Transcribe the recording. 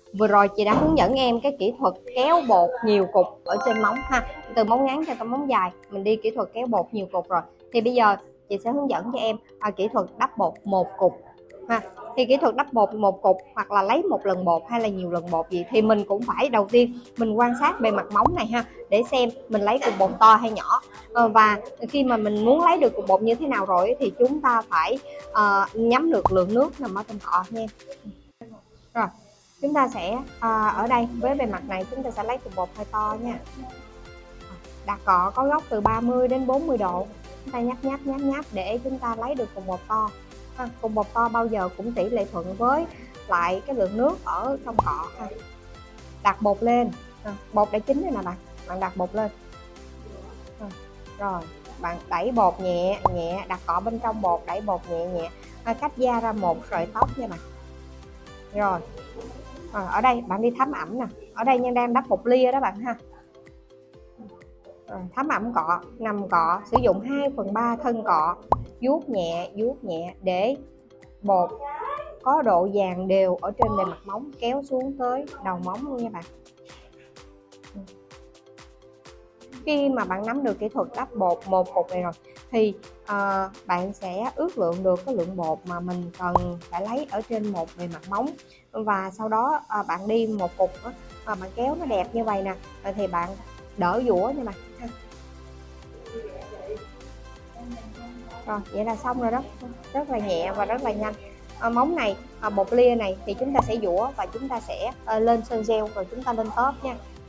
Vừa rồi chị đã hướng dẫn em cái kỹ thuật kéo bột nhiều cục ở trên móng ha, từ móng ngắn cho tới móng dài mình đi kỹ thuật kéo bột nhiều cục rồi. Thì bây giờ chị sẽ hướng dẫn cho em kỹ thuật đắp bột một cục ha. Thì kỹ thuật đắp bột một cục hoặc là lấy một lần bột hay là nhiều lần bột gì thì mình cũng phải đầu tiên mình quan sát bề mặt móng này ha, để xem mình lấy cục bột to hay nhỏ. Và khi mà mình muốn lấy được cục bột như thế nào rồi thì chúng ta phải nhắm được lượng nước nằm ở trong cọ nha. Rồi chúng ta sẽ ở đây với bề mặt này chúng ta sẽ lấy cục bột hơi to nha. Đặt cọ có góc từ 30 đến 40 độ, chúng ta nhấp để chúng ta lấy được cục bột to. Cục bột to bao giờ cũng tỷ lệ thuận với lại cái lượng nước ở trong cọ ha. Đặt bột lên, bột đã chín rồi nè bạn đặt bột lên. Rồi bạn đẩy bột nhẹ nhẹ, đặt cọ bên trong bột, đẩy bột nhẹ nhẹ, cách da ra một sợi tóc nha bạn. Rồi ở đây bạn đi thấm ẩm nè, ở đây nhân đang đắp bột lia đó bạn ha. Thấm ẩm cọ, nằm cọ, sử dụng 2/3 thân cọ, vuốt nhẹ để bột có độ dàn đều ở trên bề mặt móng, kéo xuống tới đầu móng luôn nha bạn. Khi mà bạn nắm được kỹ thuật đắp bột một cục này rồi thì bạn sẽ ước lượng được cái lượng bột mà mình cần phải lấy ở trên một bề mặt móng, và sau đó bạn đi một cục mà bạn kéo nó đẹp như vậy nè thì bạn đỡ dũa nha bạn. Rồi vậy là xong rồi đó, rất là nhẹ và rất là nhanh. Móng này bột lia này thì chúng ta sẽ dũa và chúng ta sẽ lên sơn gel rồi chúng ta lên tóp nha.